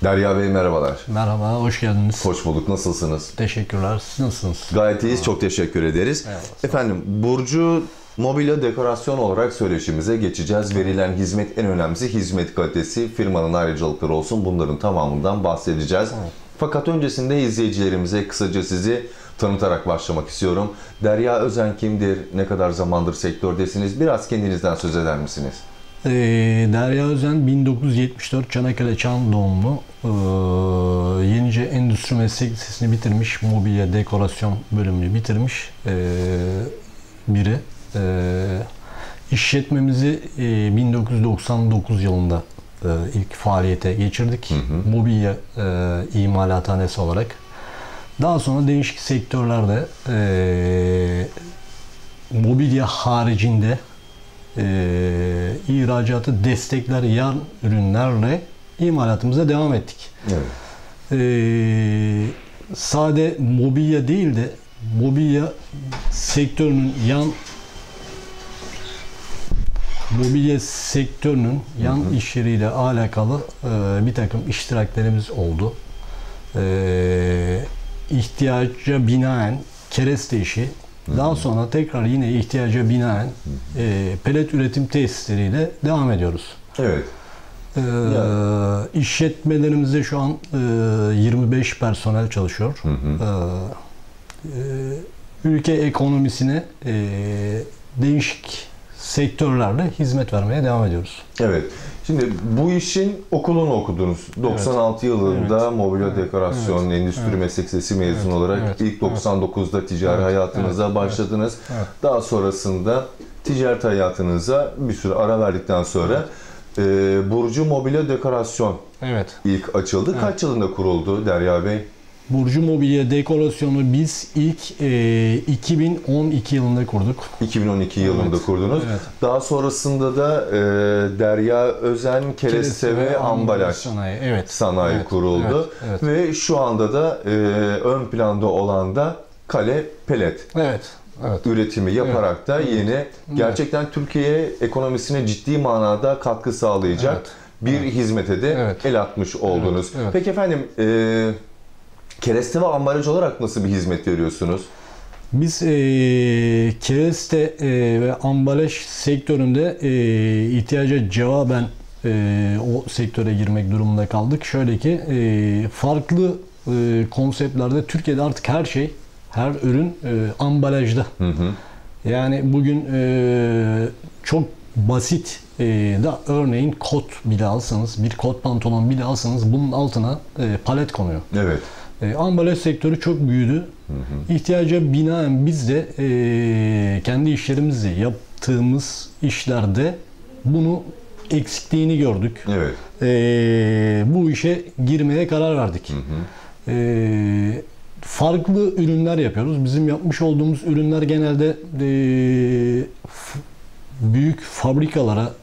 Derya Bey merhabalar. Merhaba, hoş geldiniz. Hoş bulduk. Nasılsınız? Teşekkürler. Siz nasılsınız? Gayet iyiyiz. Çok teşekkür ederiz. Eyvallah. Efendim, Burcu mobilya dekorasyon olarak söyleşimize geçeceğiz. Verilen hizmet en önemlisi hizmet kalitesi, firmanın ayrıcalıkları olsun. Bunların tamamından bahsedeceğiz. Evet. Fakat öncesinde izleyicilerimize kısaca sizi tanıtarak başlamak istiyorum. Derya Özen kimdir? Ne kadar zamandır sektördesiniz? Biraz kendinizden söz eder misiniz? Derya Özen 1974 Çanakkale Çan doğumlu. Yenice Endüstri Meslek Lisesi'ni bitirmiş. Mobilya dekorasyon bölümünü bitirmiş biri. İşletmemizi 1999 yılında ilk faaliyete geçirdik. Mobilya imalathanesi olarak. Daha sonra değişik sektörlerde mobilya haricinde ihracatı destekleyen ürünlerle imalatımıza devam ettik. Evet. Sade mobilya değil de mobilya sektörünün yan işleriyle alakalı bir takım iştiraklerimiz oldu. İhtiyaca binaen kereste işi, daha sonra tekrar yine ihtiyaca binaen pelet üretim tesisleriyle devam ediyoruz. Evet. İşletmelerimizde şu an 25 personel çalışıyor. Ülke ekonomisine değişik sektörlerle hizmet vermeye devam ediyoruz. Evet. Şimdi bu işin okulunu okudunuz. 96 yılında mobilya dekorasyon endüstri meslek lisesi mezunu olarak ilk 99'da ticari hayatınıza başladınız. Daha sonrasında ticaret hayatınıza bir süre ara verdikten sonra Burcu Mobilya Dekorasyon ilk açıldı. Kaç yılında kuruldu Derya Bey? Burcu Mobilya Dekorasyonu biz ilk 2012 yılında kurduk. 2012 yılında kurdunuz. Evet. Daha sonrasında da Derya Özen Kereste ve Ambalaj Sanayi kuruldu. Ve şu anda da ön planda olan da kale pelet. Üretimi yaparak da yine gerçekten Türkiye ekonomisine ciddi manada katkı sağlayacak bir hizmete de el atmış oldunuz. Peki efendim, kereste ve ambalaj olarak nasıl bir hizmet veriyorsunuz? Biz kereste ve ambalaj sektöründe ihtiyaca cevaben o sektöre girmek durumunda kaldık. Şöyle ki farklı konseptlerde Türkiye'de artık her ürün ambalajda. Yani bugün çok basit da örneğin kot bile alsanız, bir kot pantolon bile alsanız bunun altına palet konuyor. Evet. Ambalaj sektörü çok büyüdü. İhtiyaca binaen biz de kendi işlerimizle yaptığımız işlerde bunu eksikliğini gördük. Evet. Bu işe girmeye karar verdik. Farklı ürünler yapıyoruz. Bizim yapmış olduğumuz ürünler genelde büyük fabrikalara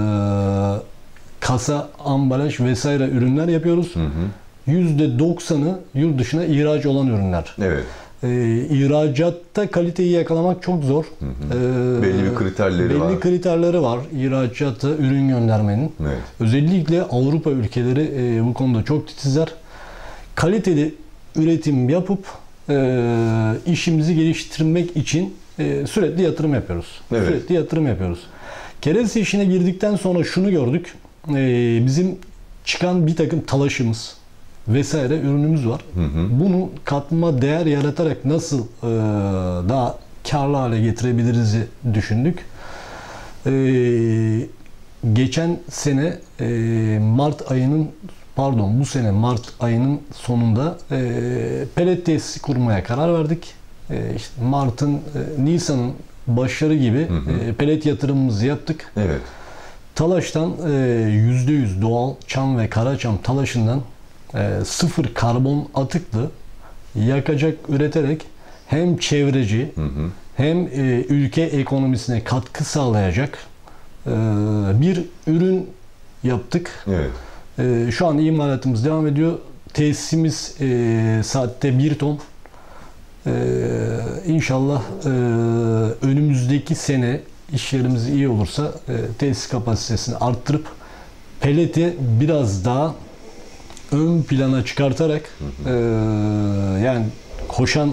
kasa, ambalaj vesaire ürünler yapıyoruz. %90'ı yurt dışına ihraç olan ürünler. Evet. İhracatta kaliteyi yakalamak çok zor. Belli bir kriterleri var. Belli kriterleri var ihracatta ürün göndermenin. Evet. Özellikle Avrupa ülkeleri bu konuda çok titizler. Kaliteli üretim yapıp işimizi geliştirmek için sürekli yatırım yapıyoruz. Evet. Sürekli yatırım yapıyoruz. Kereste işine girdikten sonra şunu gördük. Bizim çıkan bir takım talaşımız vesaire ürünümüz var. Bunu katma değer yaratarak nasıl daha karlı hale getirebiliriz'i düşündük. Geçen sene bu sene Mart ayının sonunda pelet tesisi kurmaya karar verdik. İşte Nisan'ın başları gibi pelet yatırımımızı yaptık. Evet. Talaştan %100 doğal çam ve karaçam talaşından sıfır karbon atıklı yakacak üreterek hem çevreci hem ülke ekonomisine katkı sağlayacak bir ürün yaptık. Evet. Şu an imalatımız devam ediyor. Tesisimiz saatte 1 ton. İnşallah önümüzdeki sene işlerimiz iyi olursa tesis kapasitesini arttırıp peleti biraz daha ön plana çıkartarak yani koşan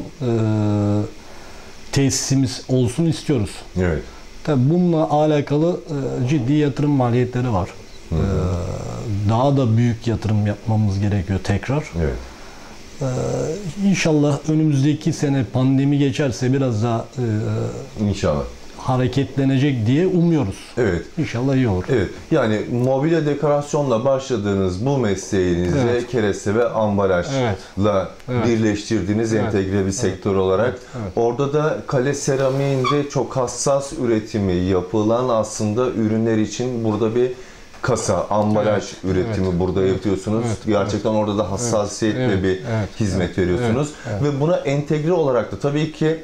tesisimiz olsun istiyoruz. Evet. Tabii bununla alakalı ciddi yatırım maliyetleri var. Daha da büyük yatırım yapmamız gerekiyor tekrar. Evet. İnşallah önümüzdeki sene pandemi geçerse biraz daha İnşallah hareketlenecek diye umuyoruz. Evet. İnşallah iyi olur. Evet. Yani mobilya dekorasyonla başladığınız bu mesleğinizi evet. kereste ve ambalajla birleştirdiğiniz entegre bir sektör olarak orada da kale seramiğinde çok hassas üretimi yapılan aslında ürünler için burada bir kasa, ambalaj üretimi burada yapıyorsunuz. Gerçekten orada da hassasiyetle bir hizmet veriyorsunuz. Ve buna entegre olarak da tabii ki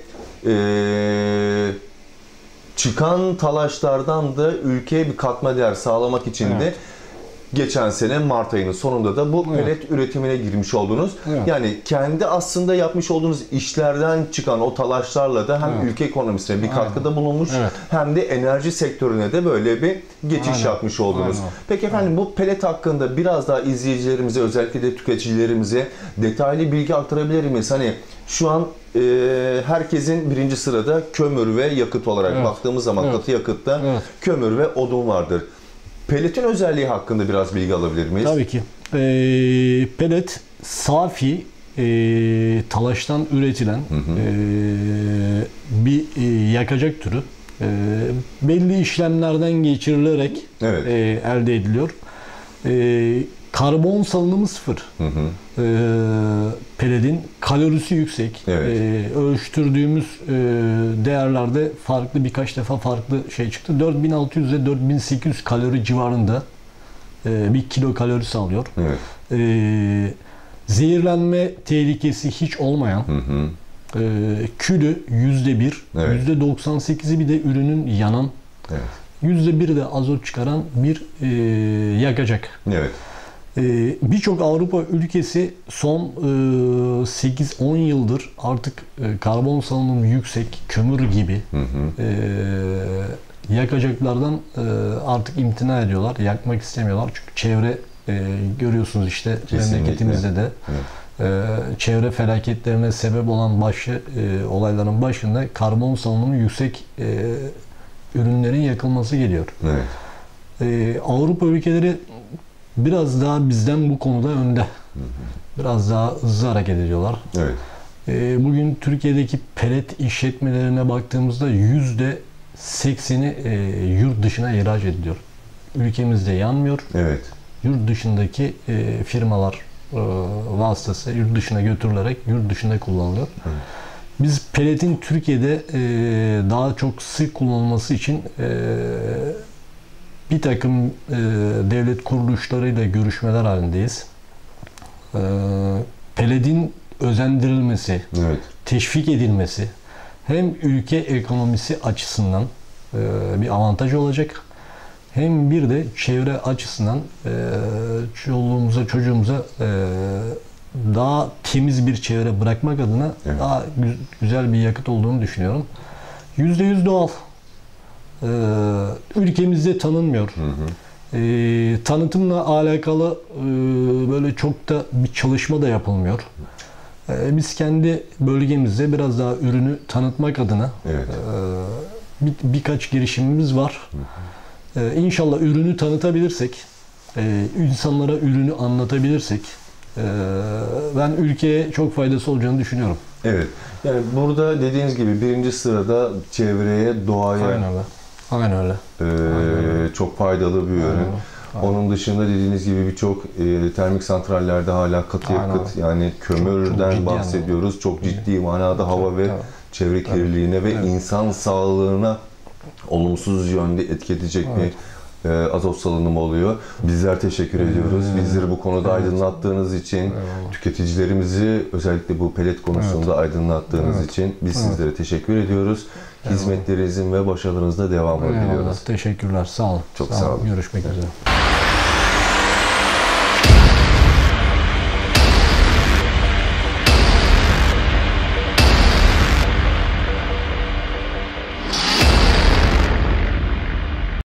çıkan talaşlardan da ülkeye bir katma değer sağlamak için de geçen sene Mart ayının sonunda da bu pelet üretimine girmiş oldunuz. Yani kendi aslında yapmış olduğunuz işlerden çıkan o talaşlarla da hem ülke ekonomisine bir katkıda bulunmuş hem de enerji sektörüne de böyle bir geçiş yapmış oldunuz. Peki efendim bu pelet hakkında biraz daha izleyicilerimize, özellikle de tüketicilerimize detaylı bilgi aktarabilir miyiz? Hani şu an herkesin birinci sırada kömür ve yakıt olarak baktığımız zaman katı yakıtta kömür ve odun vardır. Peletin özelliği hakkında biraz bilgi alabilir miyiz? Tabii ki. Pelet safi talaştan üretilen bir yakacak türü. Belli işlemlerden geçirilerek elde ediliyor. Karbon salınımı sıfır. Peletin kalorisi yüksek. Ölçtürdüğümüz değerlerde birkaç defa farklı şey çıktı. 4600 ile 4800 kalori civarında bir kilo kalori sağlıyor. Zehirlenme tehlikesi hiç olmayan, külü %1, %98'i bir de ürünün yanan, %1 de azot çıkaran bir yakacak. Birçok Avrupa ülkesi son 8-10 yıldır artık karbon salınımı yüksek, kömür gibi yakacaklardan artık imtina ediyorlar, yakmak istemiyorlar. Çünkü çevre görüyorsunuz işte memleketimizde de çevre felaketlerine sebep olan olayların başında karbon salınımı yüksek ürünlerin yakılması geliyor. Avrupa ülkeleri biraz daha bizden bu konuda önde. Biraz daha hızlı hareket ediyorlar. Bugün Türkiye'deki pelet işletmelerine baktığımızda %80'i yurt dışına ihraç ediliyor. Ülkemizde yanmıyor. Yurt dışındaki firmalar vasıtası yurt dışına götürülerek yurt dışında kullanılıyor. Biz peletin Türkiye'de daha çok sık kullanılması için bir takım devlet kuruluşlarıyla görüşmeler halindeyiz. Peletin özendirilmesi, teşvik edilmesi hem ülke ekonomisi açısından bir avantaj olacak, hem bir de çevre açısından çoluğumuza, çocuğumuza daha temiz bir çevre bırakmak adına daha güzel bir yakıt olduğunu düşünüyorum. %100 doğal. Ülkemizde tanınmıyor. Tanıtımla alakalı böyle çok da bir çalışma da yapılmıyor. Biz kendi bölgemizde biraz daha ürünü tanıtmak adına birkaç girişimimiz var. İnşallah ürünü tanıtabilirsek, insanlara ürünü anlatabilirsek ben ülkeye çok faydası olacağını düşünüyorum. Yani burada dediğiniz gibi birinci sırada çevreye, doğaya Aynen öyle. Çok faydalı bir ürün. Onun dışında dediğiniz gibi birçok termik santrallerde hala katı yakıt yani kömürden çok bahsediyoruz. Çok ciddi manada hava ve çevre kirliliğine ve insan sağlığına olumsuz yönde etki edecek bir azot salınımı oluyor. Bizler teşekkür ediyoruz. Bizleri bu konuda aydınlattığınız için, tüketicilerimizi özellikle bu pelet konusunda aydınlattığınız için biz sizlere teşekkür ediyoruz. Hizmetlerinizin ve başarılarınızda devamını diliyoruz. Teşekkürler. Sağ olun. Çok sağ olun. Görüşmek üzere.